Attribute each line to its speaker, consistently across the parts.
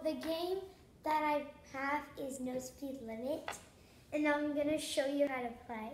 Speaker 1: the game that I have is No Speed Limit, and I'm gonna show you how to play.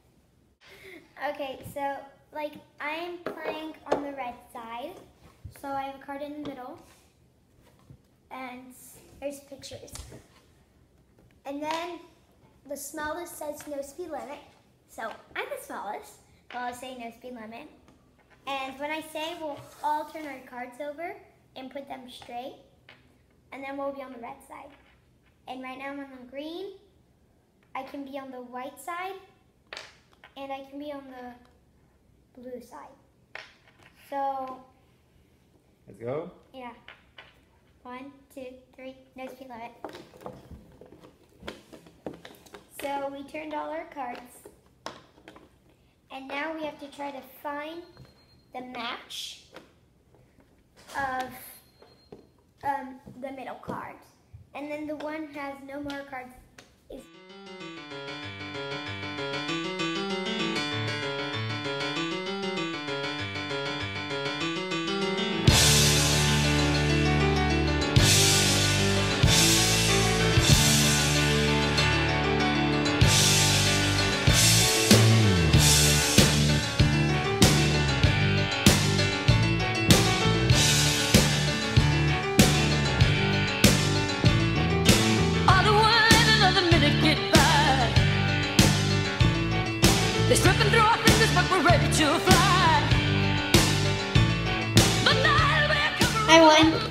Speaker 1: Okay, so like I am playing on the red side, so I have a card in the middle, and there's pictures. And then the smallest says no speed limit, so I'm the smallest, so I'll say no speed limit. And when I say, we'll all turn our cards over and put them straight, and then we'll be on the red side. And right now I'm on the green. I can be on the white side, and I can be on the blue side. So,
Speaker 2: let's go.
Speaker 1: Yeah. 1, 2, 3, no speed limit. So we turned all our cards, and now we have to try to find the match of the middle card. And then the one has no more cards is...
Speaker 3: They're slipping through our fingers, but we're ready to fly.
Speaker 1: I won.